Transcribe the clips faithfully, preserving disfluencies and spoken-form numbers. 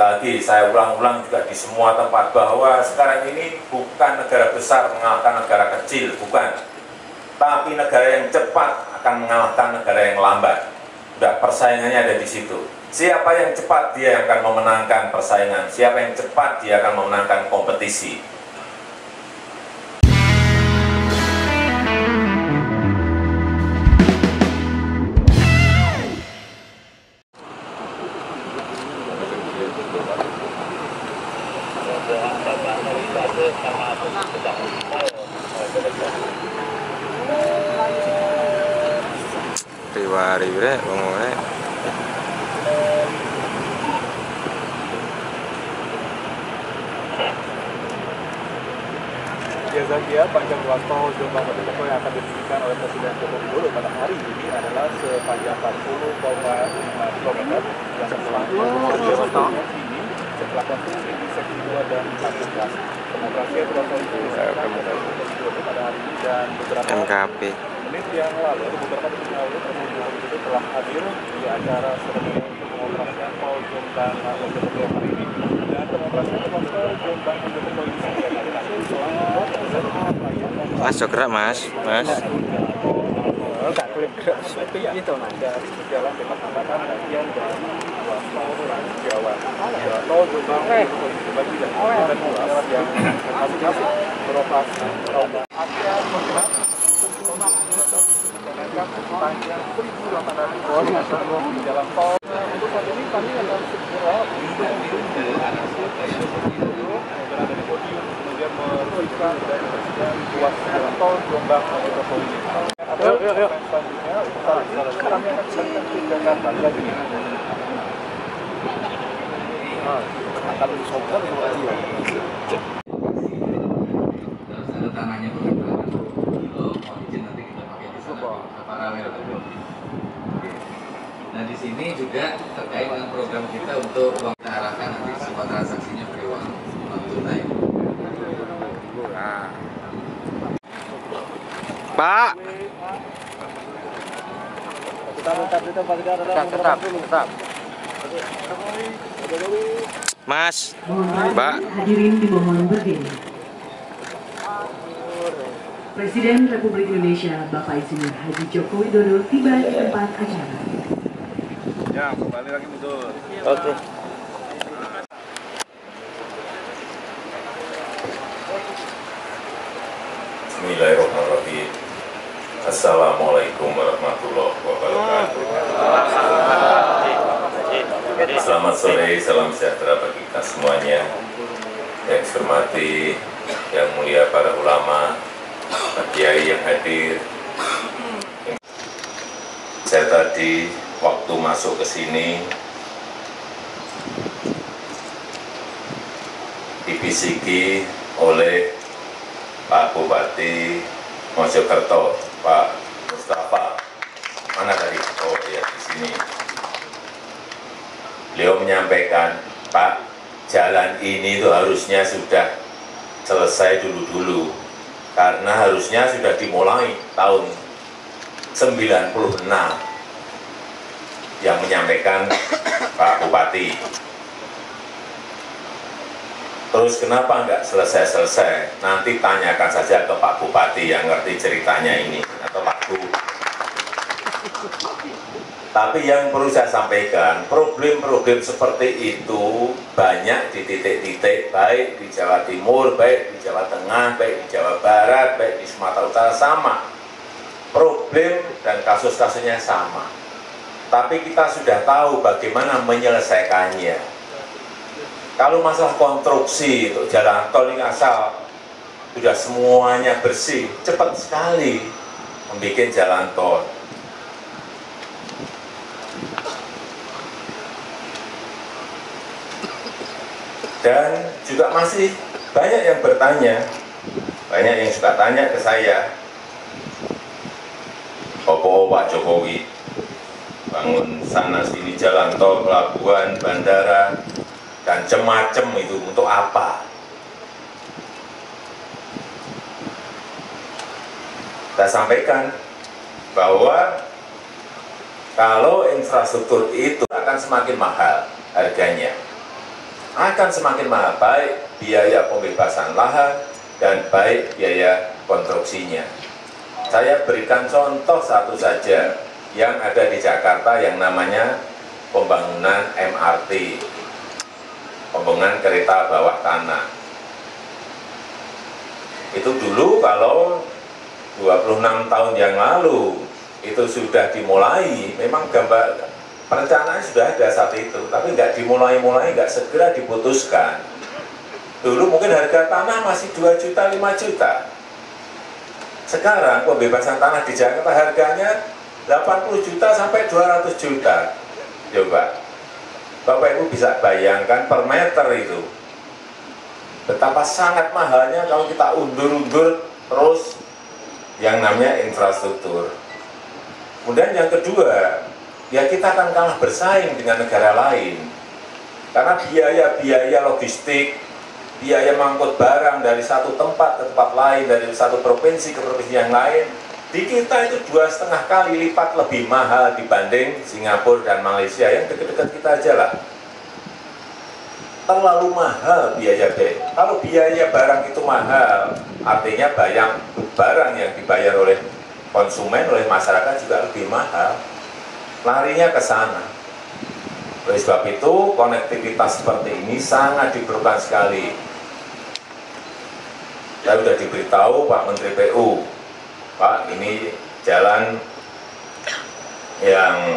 lagi saya ulang-ulang juga di semua tempat bahwa sekarang ini bukan negara besar mengalahkan negara kecil, bukan. Tapi negara yang cepat akan mengalahkan negara yang lambat. Udah, persaingannya ada di situ. Siapa yang cepat dia yang akan memenangkan persaingan. Siapa yang cepat dia akan memenangkan kompetisi. Riwa-riwa ngomongnya. Zakia, panjang ruas tol Jombang Mojokerto yang akan diresmikan oleh Presiden Joko Widodo pada hari ini adalah sepanjang empat puluh koma lima kilometer yang setelah ini setelah konstruksi di seksi dua dan empat belas. Pengoperasian ruas tol itu diresmikan oleh Presiden Joko Widodo pada hari ini dan beberapa M K P menit yang lalu, beberapa menit yang lalu Presiden Joko Widodo telah hadir di acara seremoni untuk pengoperasian tol Jombang Mojokerto hari ini. Dan pengoperasian tol Jombang Mojokerto ini sendiri Mas, so gerak mas, mas. Enggak boleh gerak seperti itu mas. Dari berjalan dengan hambatan bagian dari ruas tol Trans Jawa. Tol Jombang Mojokerto ini dibagi dari dan ruas yang masing-masing beroperasi akan bergerak dengan panjang seribu delapan ratus meter di jalan tol. Untuk saat ini kami akan segera berada di podium kemudian meresmikan dan membersihkan ruas jalan tol Jombang Mojokerto ini. Ada selanjutnya kami akan sedang ke Jakarta lagi. Akan disobor semua dia. Terus ada tanahnya berapa kilo, mau izin nanti kita pakai di sana paralel. Nah di sini juga terkait dengan program kita untuk uang kita arahkan nanti semua transaksinya pakai uang uang tunai. Nah. Pak. Tetap, tetap, tetap, tetap, tetap. Mas, Mohon Mbak. hadirin dimohon berdiri. Presiden Republik Indonesia Bapak Insinyur Haji Joko Widodo tiba di tempat acara. Ya, kembali lagi mundur. Oke. Bismillahirrahmanirrahim. Assalamualaikum warahmatullahi wabarakatuh. Selamat sore, salam sejahtera bagi kita semuanya. Yang saya hormati, yang mulia para ulama, Pak Kiai yang hadir. Saya tadi waktu masuk ke sini dibisiki oleh Pak Bupati Mojokerto, Pak Mustafa. Mana tadi? Oh ya, di sini. Beliau menyampaikan, Pak, jalan ini itu harusnya sudah selesai dulu-dulu, karena harusnya sudah dimulai tahun sembilan puluh enam, yang menyampaikan Pak Bupati. Terus kenapa enggak selesai-selesai? Nanti tanyakan saja ke Pak Bupati yang ngerti ceritanya ini, atau Pak Bu. Tapi yang perlu saya sampaikan, problem-problem seperti itu banyak di titik-titik, baik di Jawa Timur, baik di Jawa Tengah, baik di Jawa Barat, baik di Sumatera Utara, sama. Problem dan kasus-kasusnya sama. Tapi kita sudah tahu bagaimana menyelesaikannya. Kalau masalah konstruksi untuk jalan tol ini asal sudah semuanya bersih, cepat sekali membuat jalan tol. Dan juga masih banyak yang bertanya, banyak yang suka tanya ke saya, Opo Pak Jokowi bangun sana sini jalan tol, pelabuhan, bandara, dan macam-macam itu untuk apa? Saya sampaikan bahwa kalau infrastruktur itu akan semakin mahal harganya. akan semakin mahal, baik biaya pembebasan lahan dan baik biaya konstruksinya. Saya berikan contoh satu saja yang ada di Jakarta yang namanya pembangunan M R T, pembangunan kereta bawah tanah. Itu dulu kalau dua puluh enam tahun yang lalu itu sudah dimulai, memang gambar perencanaan sudah ada saat itu, tapi nggak dimulai-mulai, nggak segera diputuskan. Dulu mungkin harga tanah masih dua juta, lima juta. Sekarang pembebasan tanah di Jakarta harganya delapan puluh juta sampai dua ratus juta. Coba, Bapak Ibu bisa bayangkan per meter itu betapa sangat mahalnya kalau kita undur-undur terus yang namanya infrastruktur. Kemudian yang kedua, ya kita akan kalah bersaing dengan negara lain. Karena biaya-biaya logistik, biaya mengangkut barang dari satu tempat ke tempat lain, dari satu provinsi ke provinsi yang lain, di kita itu dua setengah kali lipat lebih mahal dibanding Singapura dan Malaysia yang dekat-dekat kita aja lah. Terlalu mahal biaya B. Kalau biaya barang itu mahal, artinya bayang barang yang dibayar oleh konsumen, oleh masyarakat juga lebih mahal. Larinya ke sana. Oleh sebab itu, konektivitas seperti ini sangat diperlukan sekali. Saya sudah diberitahu Pak Menteri P U, Pak, ini jalan yang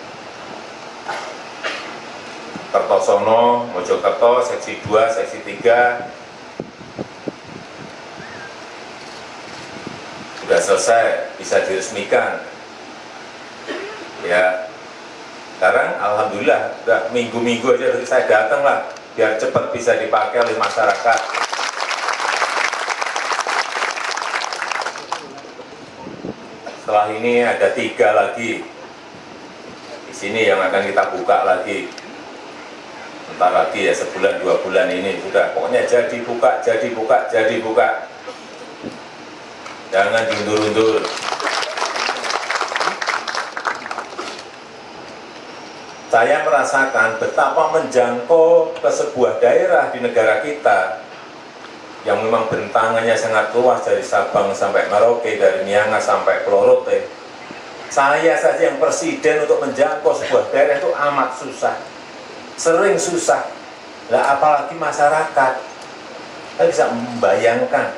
Kertosono, Mojokerto, seksi dua, seksi tiga sudah selesai, bisa diresmikan. Ya, sekarang alhamdulillah sudah minggu-minggu aja saya datang lah, biar cepat bisa dipakai oleh masyarakat. Setelah ini ada tiga lagi di sini yang akan kita buka lagi. Entar lagi ya, sebulan dua bulan ini sudah, pokoknya jadi buka, jadi buka, jadi buka. Jangan diundur-undur. Saya merasakan betapa menjangkau ke sebuah daerah di negara kita yang memang bentangannya sangat luas dari Sabang sampai Merauke, dari Miangas sampai Pulau Rote. Saya saja yang presiden untuk menjangkau sebuah daerah itu amat susah, sering susah. Lah apalagi masyarakat. Kita bisa membayangkan.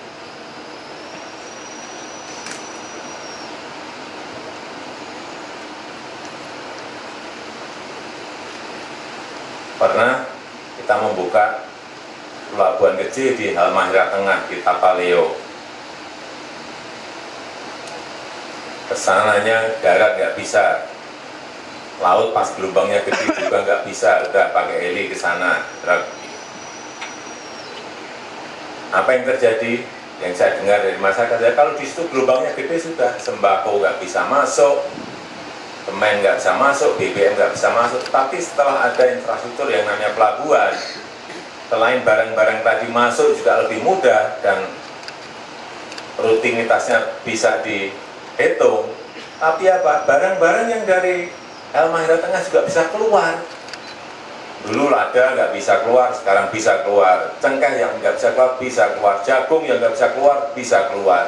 Pernah kita membuka pelabuhan kecil di Halmahera Tengah, di Tapaleo. Kesananya darat nggak bisa, laut pas gelombangnya gede juga nggak bisa, udah pakai heli ke sana. Apa yang terjadi? Yang saya dengar dari masyarakat, ya, kalau di situ gelombangnya gede sudah, sembako nggak bisa masuk, semen nggak bisa masuk, B B M nggak bisa masuk. Tapi setelah ada infrastruktur yang namanya pelabuhan, selain barang-barang tadi masuk juga lebih mudah dan rutinitasnya bisa dihitung. Tapi apa? Barang-barang yang dari Halmahera Tengah juga bisa keluar. Dulu lada nggak bisa keluar, sekarang bisa keluar. Cengkeh yang nggak bisa keluar, bisa keluar. Jagung yang nggak bisa keluar, bisa keluar.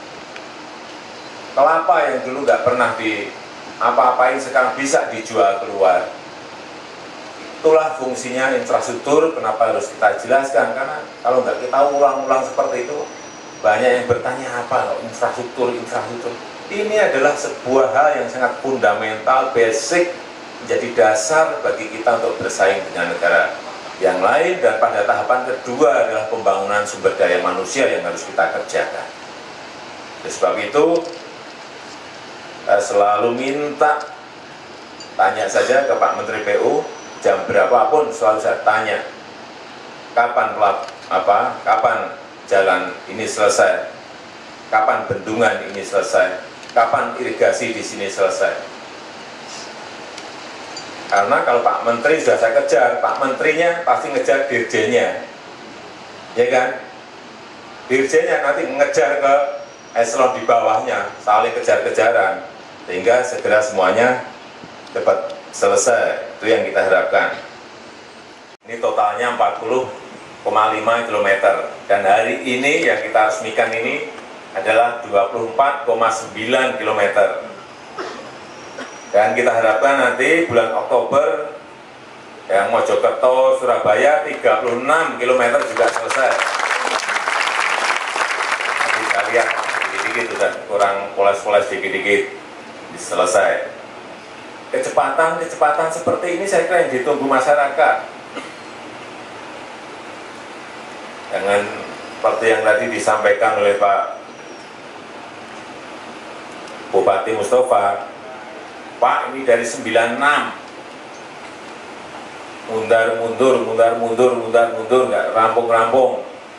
Kelapa yang dulu nggak pernah di apa-apain sekarang bisa dijual keluar. Itulah fungsinya infrastruktur. Kenapa harus kita jelaskan? Karena kalau nggak kita ulang-ulang seperti itu, banyak yang bertanya apa infrastruktur, infrastruktur. Ini adalah sebuah hal yang sangat fundamental, basic, menjadi dasar bagi kita untuk bersaing dengan negara yang lain. Dan pada tahapan kedua adalah pembangunan sumber daya manusia yang harus kita kerjakan. Oleh sebab itu, saya selalu minta, tanya saja ke Pak Menteri P U, jam berapapun selalu saya tanya, kapan pelap, apa, kapan jalan ini selesai, kapan bendungan ini selesai, kapan irigasi di sini selesai. Karena kalau Pak Menteri sudah saya kejar, Pak Menterinya pasti ngejar dirjennya, ya kan? Dirjennya nanti ngejar ke eselon di bawahnya, saling kejar-kejaran. Sehingga segera semuanya cepat selesai. Itu yang kita harapkan. Ini top totalnya empat puluh koma lima kilometer. Dan hari ini yang kita resmikan ini adalah dua puluh empat koma sembilan kilometer. Dan kita harapkan nanti bulan Oktober yang Mojokerto, Surabaya tiga puluh enam kilometer juga selesai. Nanti kita lihat dikit-dikit sudah kurang poles-poles dikit-dikit selesai. Kecepatan-kecepatan seperti ini saya kira yang ditunggu masyarakat. Jangan seperti yang tadi disampaikan oleh Pak Bupati Mustafa, Pak ini dari sembilan puluh enam mundar-mundur, mundar-mundur, mundar-mundur, nggak rampung-rampung.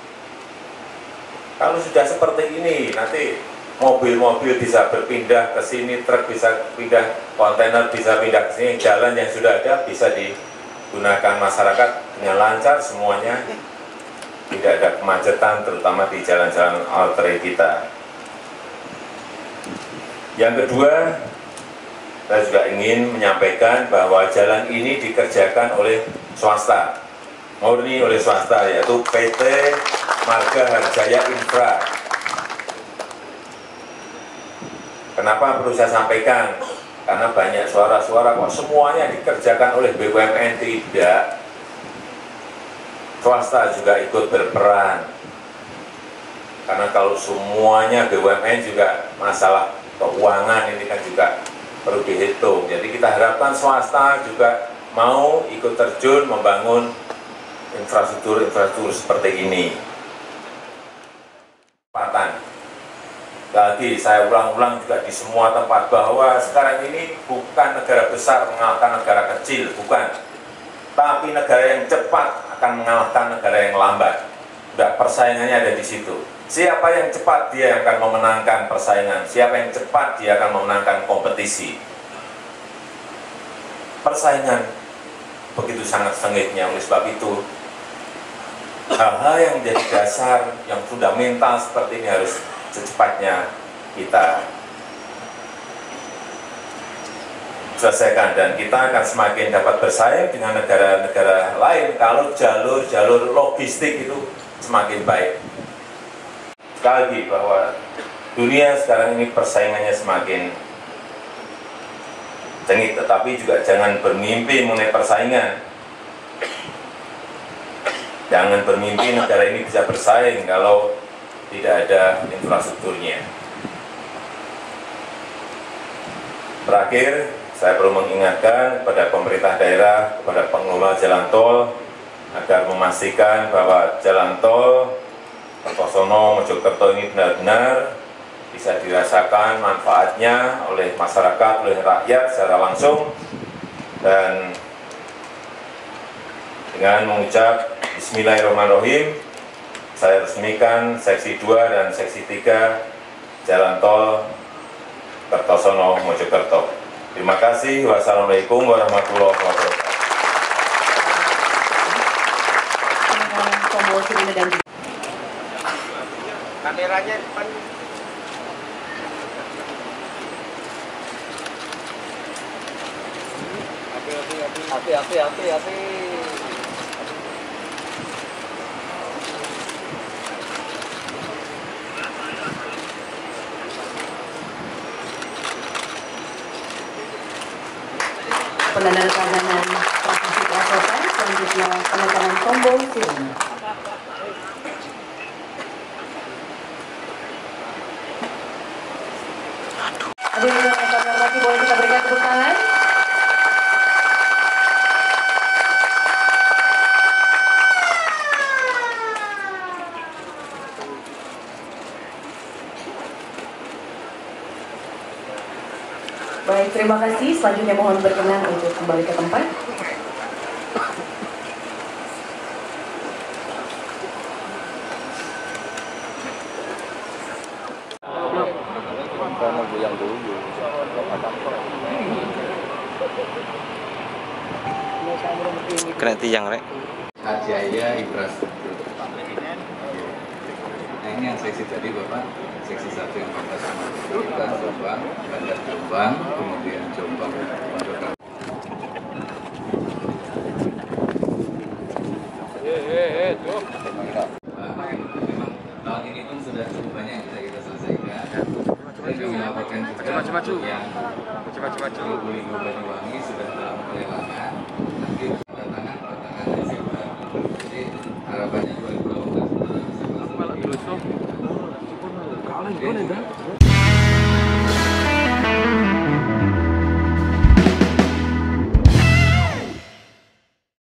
Kalau sudah seperti ini, nanti mobil-mobil bisa berpindah ke sini, truk bisa pindah, kontainer bisa pindah ke sini, jalan yang sudah ada bisa digunakan masyarakat dengan lancar semuanya, tidak ada kemacetan, terutama di jalan-jalan arteri kita. Yang kedua, saya juga ingin menyampaikan bahwa jalan ini dikerjakan oleh swasta, murni oleh swasta, yaitu P T Marga Harjaya Infra. Kenapa perlu saya sampaikan? Karena banyak suara-suara kok semuanya dikerjakan oleh B U M N. Tidak, swasta juga ikut berperan. Karena kalau semuanya B U M N juga masalah keuangan ini kan juga perlu dihitung. Jadi kita harapkan swasta juga mau ikut terjun membangun infrastruktur-infrastruktur seperti ini. Tempatan. Lagi saya ulang-ulang juga di semua tempat bahwa sekarang ini bukan negara besar mengalahkan negara kecil, bukan. Tapi negara yang cepat akan mengalahkan negara yang lambat. Udah, persaingannya ada di situ. Siapa yang cepat dia akan memenangkan persaingan. Siapa yang cepat dia akan memenangkan kompetisi. Persaingan begitu sangat sengitnya. Oleh sebab itu, hal-hal yang menjadi dasar, yang fundamental seperti ini harus secepatnya kita selesaikan, dan kita akan semakin dapat bersaing dengan negara-negara lain kalau jalur-jalur logistik itu semakin baik. Sekali lagi bahwa dunia sekarang ini persaingannya semakin sengit, tetapi juga jangan bermimpi mengenai persaingan. Jangan bermimpi negara ini bisa bersaing kalau tidak ada infrastrukturnya. Terakhir, saya perlu mengingatkan kepada pemerintah daerah, kepada pengelola jalan tol, agar memastikan bahwa jalan tol Kertosono Mojokerto ini benar-benar bisa dirasakan manfaatnya oleh masyarakat, oleh rakyat secara langsung. Dan dengan mengucap Bismillahirrahmanirrahim, saya resmikan seksi dua dan seksi tiga jalan tol Kertosono Mojokerto. Terima kasih. Wassalamualaikum warahmatullahi wabarakatuh. Kameranya depan. Hati, hati, hati, hati. Penandatanganan prasasti pasokan, selanjutnya penekanan tombol sirene. Hadirin yang kami hormati, boleh kita berikan tepuk tangan? Baik, terima kasih. Selanjutnya mohon berkenan untuk kembali ke tempat. Kena tiang, Rek. Harjaya Infrastruktur. Nah, ini yang seksi tadi Bapak, seksi satu yang empat belas kita Jombang, Bandar Jombang, kemudian Jombang, Mojokerto. Memang tahun ini pun sudah cukup banyak yang bisa kita selesaikan. Dan kami laporkan juga yang Lubuli Banyuwangi sudah dalam pelelangan. Nanti tantangan tantangan Desember. Jadi harapannya dua ribu delapan belas bisa selesai.